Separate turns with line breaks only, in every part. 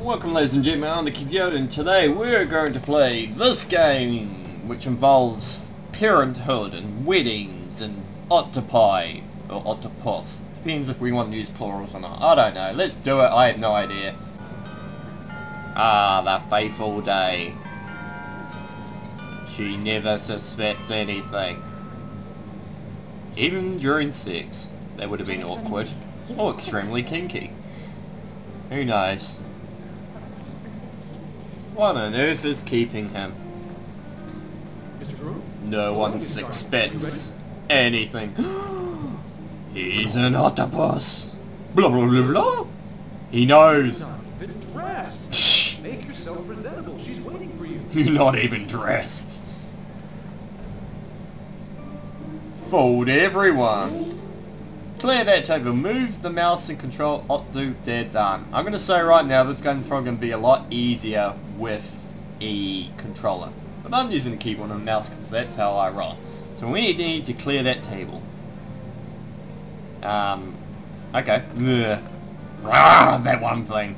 Welcome ladies and gentlemen, I'm the Kyoto, and today we're going to play this game, which involves parenthood and weddings and octopi, or octopus. Depends if we want to use plurals or not. I don't know. Let's do it. I have no idea. Ah, the faithful day. She never suspects anything. Even during sex. That would have been awkward. Or extremely kinky. Who knows? What on earth is keeping him? No one expects anything. He's an octopus. Blah blah blah blah. He knows.
Not even dressed. Make yourself presentable. She's waiting for you.
You're not even dressed. Fooled everyone. Clear that table. Move the mouse and control Octodad's arm. I'm going to say right now this game's probably going to be a lot easier with a controller. But I'm using the keyboard and mouse because that's how I roll. So we need to clear that table. Okay. Ugh. Rah, that one thing.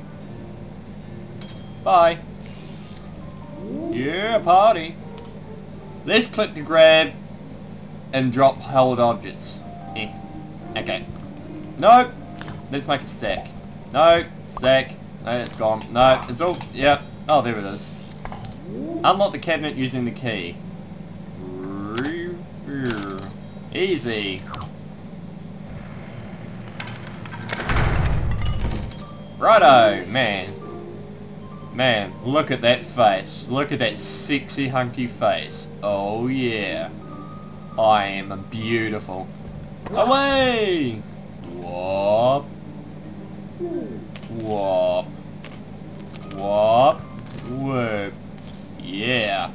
Bye. Yeah, party. Left click to grab and drop held objects. Eh. Okay. No! Let's make a stack. No! Stack. No, it's gone. No, it's all... Yep. Oh, there it is. Unlock the cabinet using the key. Easy. Righto, man. Man, look at that face. Look at that sexy hunky face. Oh yeah. I am beautiful. Away! Whoop. Whoop. Whoop. Whoop. Yeah.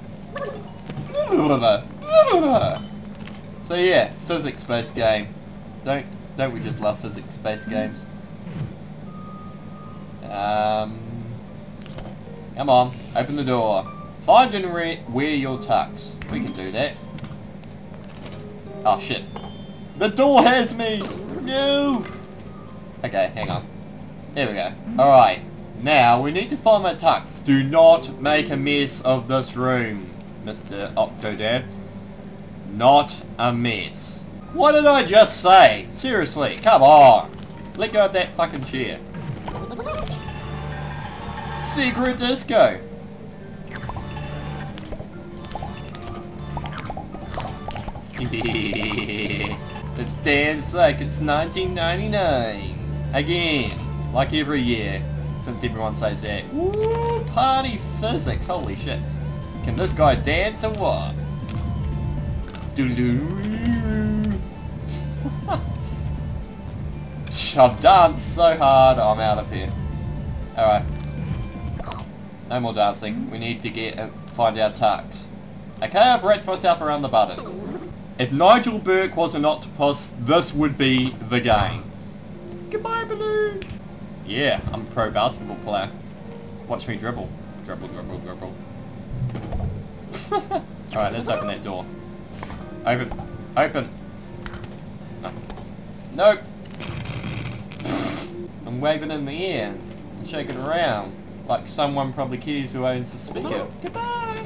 So yeah, physics-based game. Don't we just love physics-based games? Come on, open the door. Find and wear your tux. We can do that. Oh shit. The door has me! No! Okay, hang on. Here we go. Alright. Now, we need to find my tux. Do not make a mess of this room, Mr. Octodad. Not a mess. What did I just say? Seriously, come on. Let go of that fucking chair. Secret disco. It's damn sick, it's 1999. Again, like every year, since everyone says that. Woo, party physics, holy shit. Can this guy dance or what? I've danced so hard, I'm out of here. Alright. No more dancing, we need to find our tux. Okay, I've wrapped myself around the button. If Nigel Burke was an octopus, this would be the game. Goodbye, balloon! Yeah, I'm a pro basketball player. Watch me dribble. Dribble, dribble, dribble. Alright, let's open that door. Open. Open. No. Nope. I'm waving in the air and shaking around. Like someone probably cares who owns the speaker. Goodbye!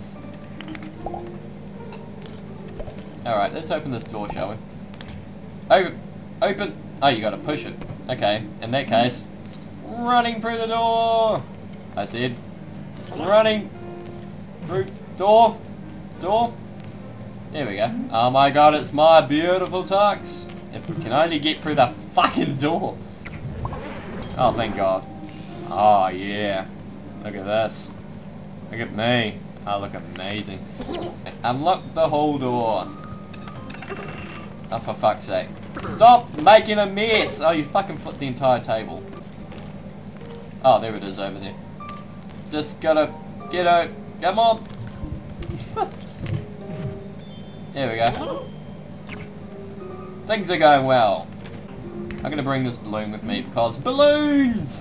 Alright, let's open this door, shall we? Open! Open! Oh, you gotta push it. Okay, in that case, running through the door! I said, running through door. Door. There we go. Oh my god, it's my beautiful tux. If we can only get through the fucking door. Oh, thank god. Oh, yeah. Look at this. Look at me. I look amazing. Unlock the whole door. Oh, for fuck's sake. Stop making a mess! Oh, you fucking flipped the entire table. Oh, there it is over there. Just gotta get out. Come on! There we go. Things are going well. I'm gonna bring this balloon with me because balloons!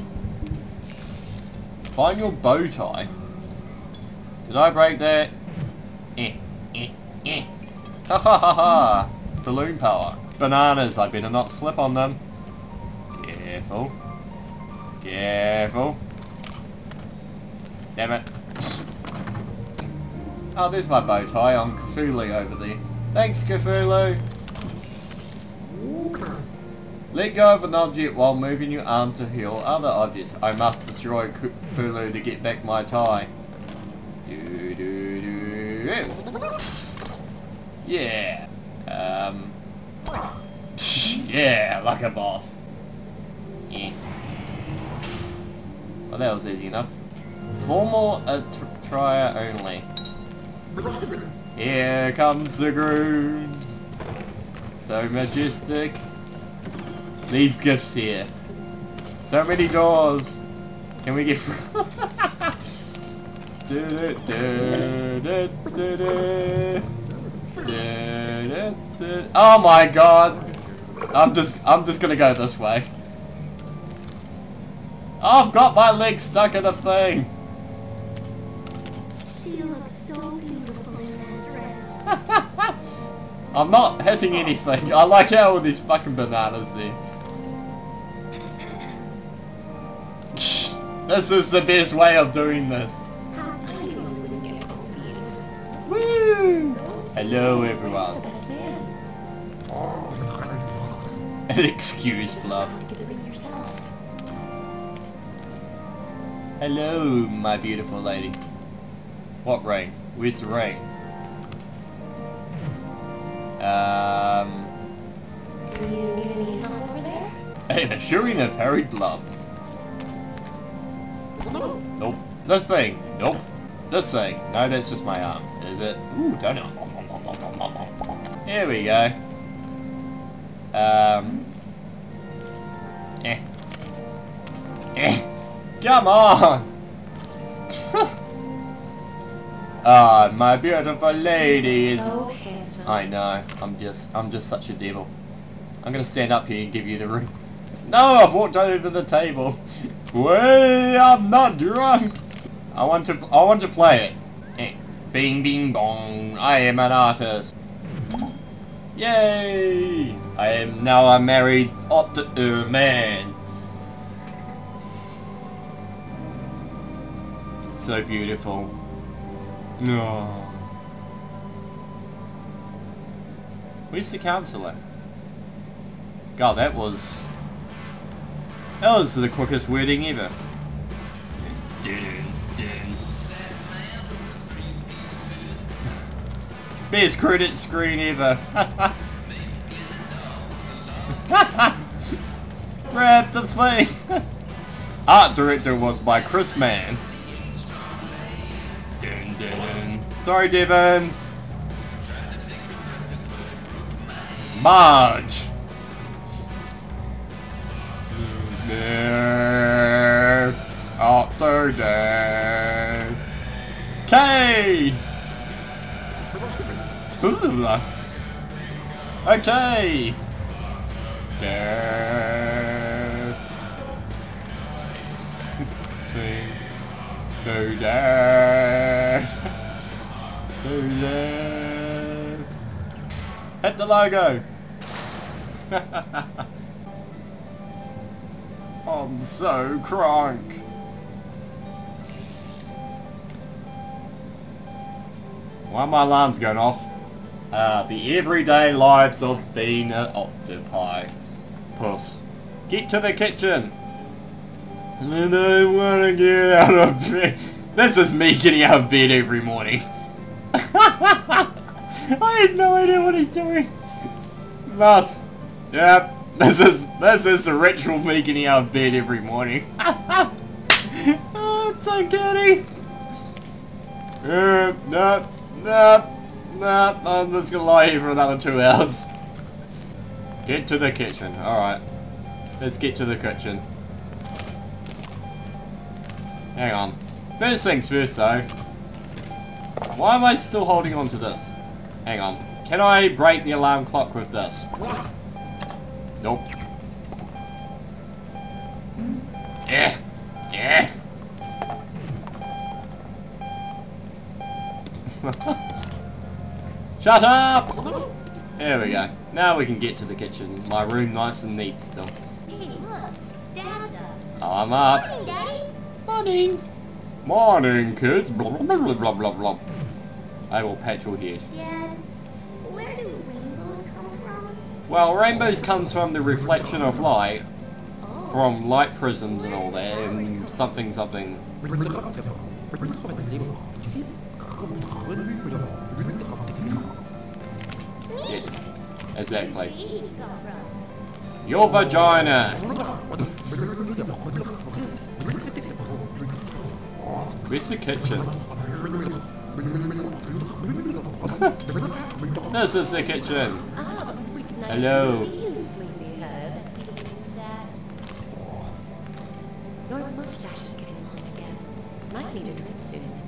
Find your bow tie. Did I break that? Ha ha ha ha! Balloon power. Bananas, I better not slip on them. Careful. Careful. Careful. Damn it. Oh, there's my bow tie on Cthulhu over there. Thanks, Cthulhu. Let go of an object while moving your arm to heal other objects. I must destroy Cthulhu to get back my tie. Yeah. Yeah, like a boss. Yeah. Well, that was easy enough. 4 more trier only. Here comes the groom. So majestic. Leave gifts here. So many doors. Can we get through? Oh my god. I'm just gonna go this way. Oh, I've got my leg stuck in a thing.
She looks so beautiful in that dress.
I'm not hitting anything. I like how all these fucking bananas there. This is the best way of doing this. Woo! Hello everyone. Excuse Fluff. Hello, my beautiful lady. What ring? Where's the ring?
Do you need any help over there?
An assuring of hurried love. Nope. This thing. Nope. This thing. No, that's just my arm. Is it? Ooh, donut. Here we go. Come on! Ah, my beautiful lady is...
So handsome.
I know. I'm just such a devil. I'm gonna stand up here and give you the ring. No, I've walked over the table. Way, I'm not drunk. I want to play it. Bing, bing, bong. I am an artist. Yay! I am now a married man. So beautiful. No. Where's the counselor? God, that was the quickest wording ever. Best credit screen ever. Grab the thing. Art director was by Chris Mann. Dun, dun. Sorry, Devon. Marge. Octodad. K. Okay. Dad. Do dad. Do dad. Hit the logo. I'm so crunk. Why are my alarms going off? The everyday lives of being an octopus. Get to the kitchen. I don't want to get out of bed. This is me getting out of bed every morning. I have no idea what he's doing. Thus, yep, this is the ritual of me getting out of bed every morning. Oh, it's so goody. Nope. I'm just gonna lie here for another 2 hours. Get to the kitchen. Alright. Let's get to the kitchen. Hang on. First things first though. Why am I still holding on to this? Hang on. Can I break the alarm clock with this? Nope. Yeah. Yeah. Shut up! There we go. Now we can get to the kitchen. My room nice and neat still.
Hey, look. Dad's up.
I'm up.
Morning, Daddy.
Morning. Morning, kids. Blah, blah, blah, blah, blah, blah. I will pat your head.
Dad, where do rainbows come from?
Well, rainbows comes from the reflection of light,
Oh.
from light prisms and all that, and something. Yeah, exactly.
Babies come from?
Your vagina. Where's the kitchen? This is the kitchen.
Oh, nice
Hello.
to see you, sleepyhead. That... Your mustache is getting long again. Might need a drink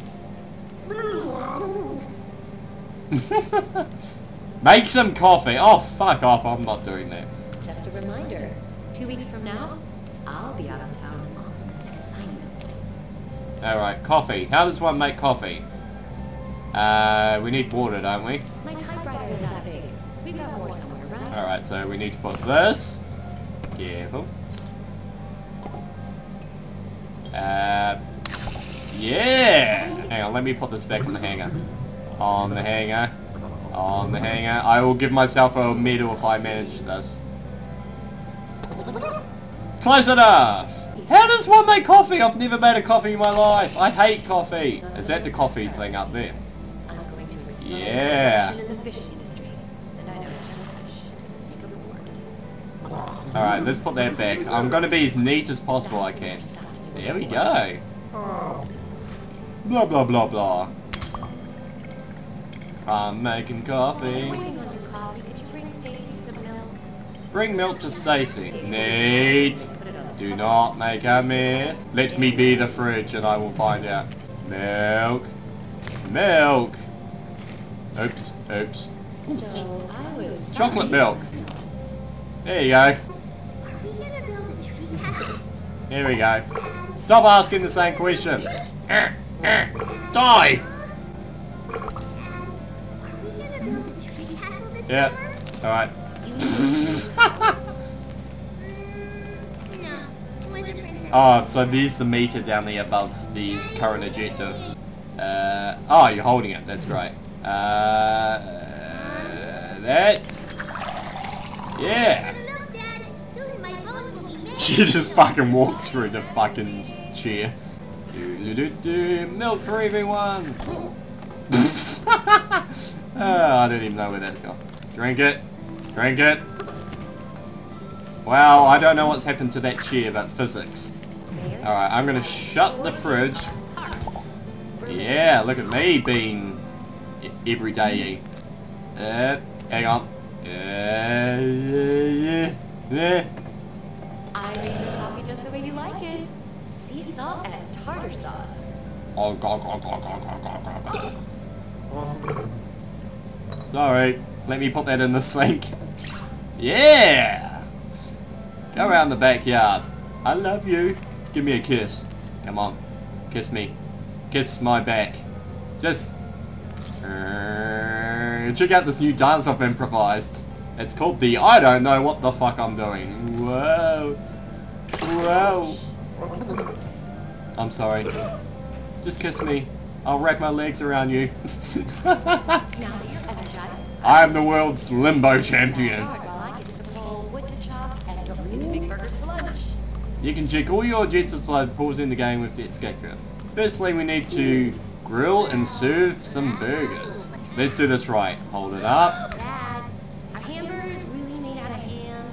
soon.
Make some coffee. Oh, fuck off. I'm not doing that.
Just a reminder, 2 weeks from now, I'll be out of town on assignment.
Alright, coffee. How does one make coffee? We need water, don't we?
My typewriter is that big. We've got more somewhere, right?
Alright, so we need to put this. Careful. Yeah! Hang on, let me put this back on the hanger. On the hanger. On the hanger. I will give myself a medal if I manage this. Close enough! How does one make coffee? I've never made a coffee in my life. I hate coffee. Is that the coffee thing up there?
I'm going to expose
Yeah.
corruption in the fishing industry, and I know just that shit to sneak aboard.
Alright, let's put that back. I'm going to be as neat as possible I can. There we go. Blah blah blah blah. I'm making coffee.
While I'm waiting on your coffee, could you bring Stacy some milk?
Bring milk to Stacy. Neat.
Put it on the
Do not make a mess. Let me be the fridge and I will find out. Milk. Milk. Oops. Oops.
So I was
Chocolate milk. There you go.
Are we gonna build a tree castle?
Here we go. Stop asking the same question. Die!
Are we gonna build a tree castle this
Yeah.
summer?
Alright.
No. Wizard Princess.
Oh, so there's the meter down there above the current objective. Oh, you're holding it. That's great. That. Yeah.
Look, Dad. Soon my bones will be made.
She just fucking walks through the fucking chair. Do milk for everyone. I don't even know where that's gone. Drink it. Drink it. Wow, I don't know what's happened to that chair, but physics. Alright, I'm gonna shut the fridge. Yeah, look at me being everyday. Hang on.
I made your coffee just the way you like it. Sea salt and tartar sauce.
Oh, sorry, let me put that in the sink. Yeah! Go around the backyard. I love you. Give me a kiss. Come on. Kiss me. Kiss my back. Just... check out this new dance I've improvised. It's called the I don't know what the fuck I'm doing. Whoa. Whoa. I'm sorry. Just kiss me. I'll wrap my legs around you.
Now that you're energized,
I am the world's limbo champion.
hard while I get some coal wood to chop, and don't forget to make burgers for lunch.
You can check all your jet supply pools in the game with the escape route. Firstly, we need to grill and serve some burgers. Let's do this right. Hold it up.
Dad, are hamburgers really made out of ham?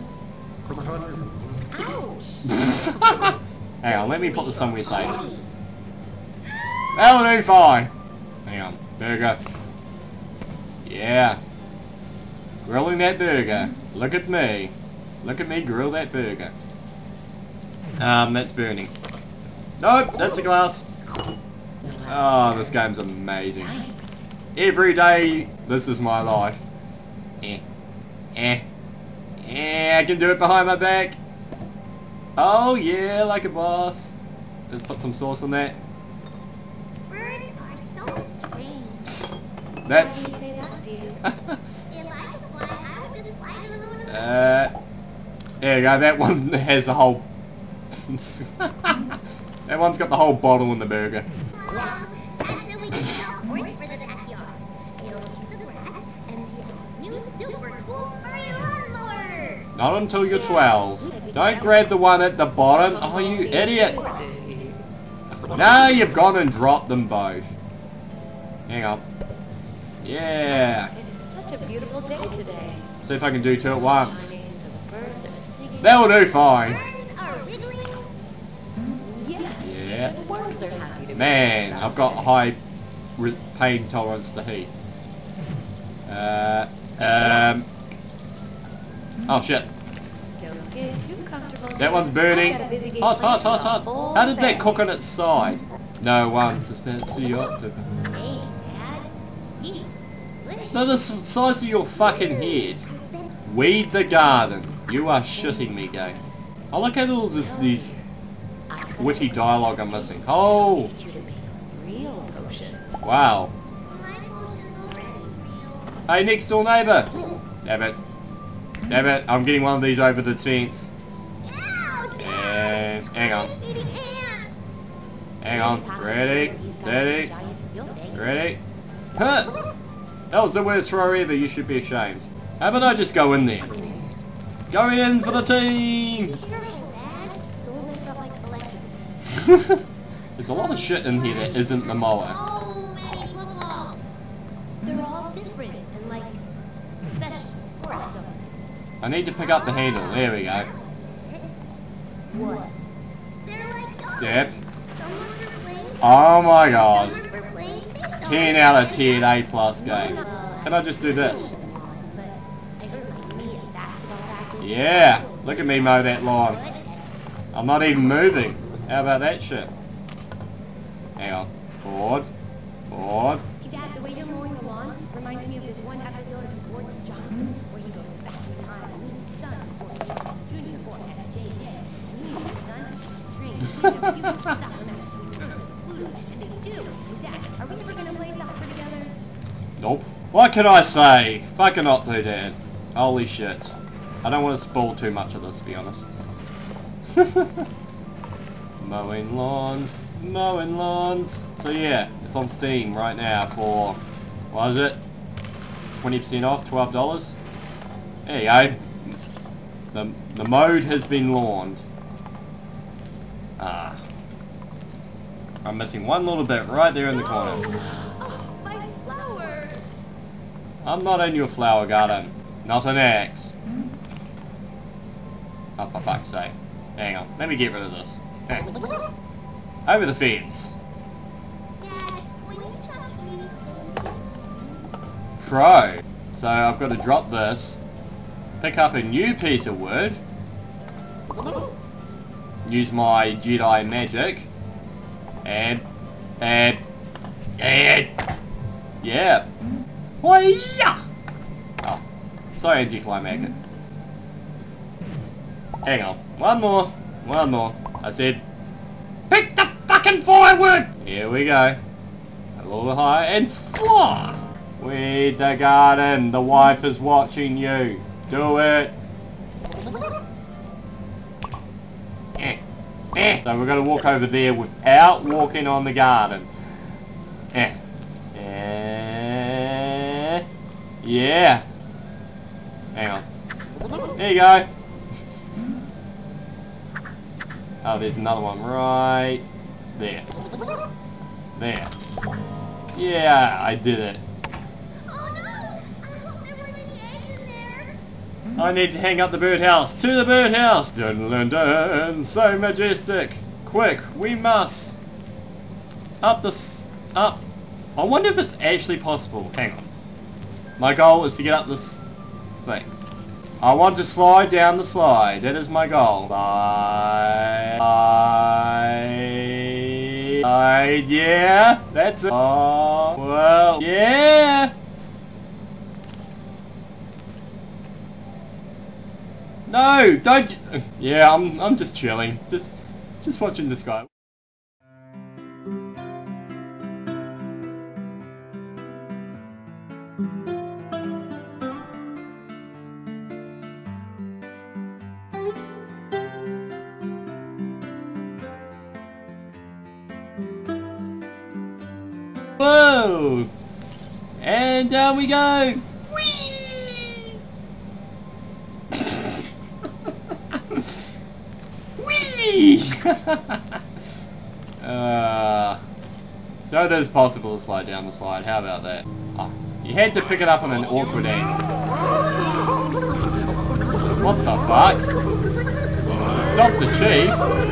Ouch!
Hang on, let me put this somewhere safe. That'll do fine. Hang on. Burger. Yeah. Grilling that burger. Look at me. Look at me grill that burger. That's burning. Nope, that's the glass. Oh, this game's amazing.
Thanks.
Every day, this is my life. I can do it behind my back. Oh yeah, like a boss. Let's put some sauce on that.
Birds are so strange.
That's...
Why do you say that, dear?
If I could fly, I would just fly to the moon and
there you go, that one has a whole... That one's got the whole bottle in the burger.
Wow, that's so we can sell horse for the backyard. It'll keep the grass and be a new super cool furry lawnmower.
Not until you're 12. Don't grab the one at the bottom. Oh, you idiot. Now you've gone and dropped them both. Hang on. Yeah.
It's such a beautiful day today.
See if I can do two at once.
The birds are singing.
That will do fine.
Birds are wiggling.
Yes.
Yeah.
The worms are happy to be
Man,
outside
I've got
today.
high pain tolerance to heat. Oh shit.
Don't get too comfortable.
That one's burning.
I've got a busy day
Hot, hot,
planned
hot,
for the
hot.
whole
How did that
family.
cook on its side? No one suspects the octopus.
Thanks, Dad. These delicious.
No, the size of your fucking head. Weed the garden. You are shitting me, game. I like how all these
I've got
witty
a
dialogue I'm missing. Oh,
teach you to make real potions.
wow.
My potion's already real.
Hey, next door neighbour. Damn it. Damn it, I'm getting one of these over the fence.
Ow, Dad.
And hang on.
He's eating ants.
Hang on. Ready, steady,
Giant building.
ready. Huh! That was the worst throw ever, you should be ashamed. How about I just go in there? Going in for the team!
Careful, Dad. Don't mess up my collection.
There's a lot of shit in here that isn't the mower.
Oh, many footballs.
They're all different and like special or something.
I need to pick up the handle. There we go.
What?
They're like dogs.
Step.
Some are playing.
Oh my god.
Some are playing space
10
dogs.
out of 10 A plus game. Can I just do this?
But I hurt my knee at basketball practice.
Yeah. Look at me mow that lawn. I'm not even moving. How about that shit? Hang on. Forward. Forward.
Hey Dad, the way you're mowing the lawn reminds me of this one episode of Sports Johnson where he goes back in time and meets his son, Sports Johnson Jr. or FJJ. And he and his son train to be a huge soccer match between Earth and Pluto. And they do. And Dad, are we ever gonna play soccer together?
Nope. What can I say? Fucking Octodad. Holy shit. I don't want to spoil too much of this, to be honest. Mowing lawns. Mowing lawns. So yeah, it's on Steam right now for, what is it? 20% off, $12. There you go. The mode has been lawned. Ah. I'm missing one little bit right there in the corner.
Oh, my flowers!
I'm not in your flower garden. Not an axe. Oh, for fuck's sake. Hang on. Let me get rid of this. Hang on. Over the fence.
Dad, when you touch me,
Pro. So I've got to drop this. Pick up a new piece of wood. Use my Jedi magic. And... Yeah. Why-ya! Oh. Sorry, anticlimactic. Hang on. One more. One more. I said... Pick the fucking firewood! Here we go. A little higher and fly! Weed the garden. The wife is watching you. Do it. So we're going to walk over there without walking on the garden. Yeah. Hang on. There you go. Oh, there's another one right there. There. Yeah, I did it.
oh no! I hope there weren't any eggs in there.
I need to hang up the birdhouse. To the birdhouse! Dun dun dun! So majestic! Quick, we must! Up the up! I wonder if it's actually possible. Hang on. My goal is to get up this thing. I want to slide down the slide. That is my goal. Slide. Yeah, that's it. Oh, well, yeah. No, don't. Yeah, I'm just chilling. Just watching this guy. Whoa! And down we go! Whee! Whee! So it is possible to slide down the slide. How about that? Oh, you had to pick it up on an awkward angle. What the fuck? Stop the chief!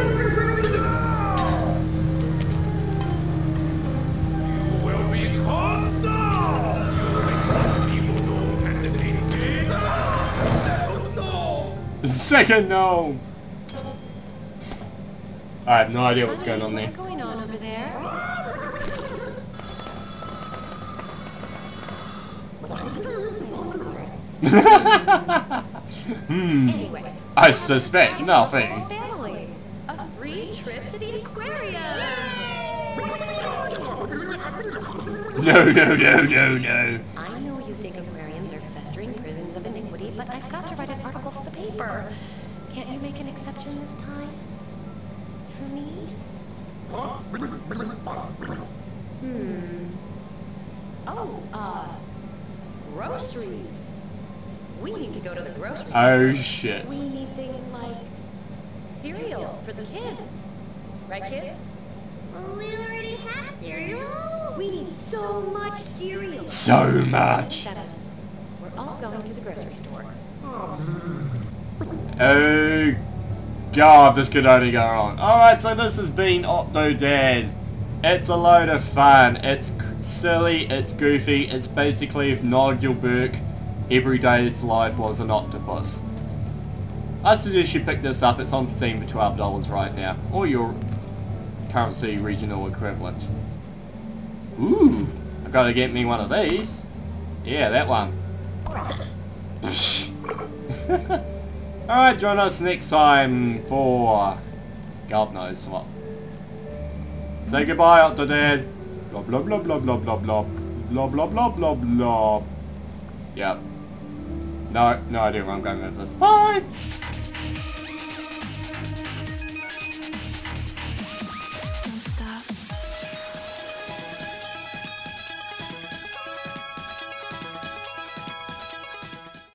Will be caught down. People know and defeated. No.
Second no! I have no idea what's going on there.
What's going on over there? Anyway,
I suspect
nice
nothing.
whole family. A free trip to the aquarium.
No, no, no, no, no.
I know you think aquariums are festering prisons of iniquity, but I've got to write an article for the paper. Can't you make an exception this time? For me? Oh, groceries. We need to go to the grocery store.
Oh shit.
We need things like cereal for the kids. Right, kids?
Well, we already have cereal.
We need so much cereal.
So much.
Settled. We're all going to the grocery store.
Oh god, this could only go wrong. Alright, so this has been Octodad. It's a load of fun. It's silly, it's goofy, it's basically if Nigel Burke every day's life was an octopus. I suggest you pick this up. It's on Steam for $12 right now, or your currency regional equivalent. Ooh, I gotta get me one of these. Yeah, that one. Alright, join us next time for God knows what. Say goodbye, Octodad. Blah blah blah blah blah blah blah blah blah blah blah blah. Yep. No idea where I'm going with this. Bye!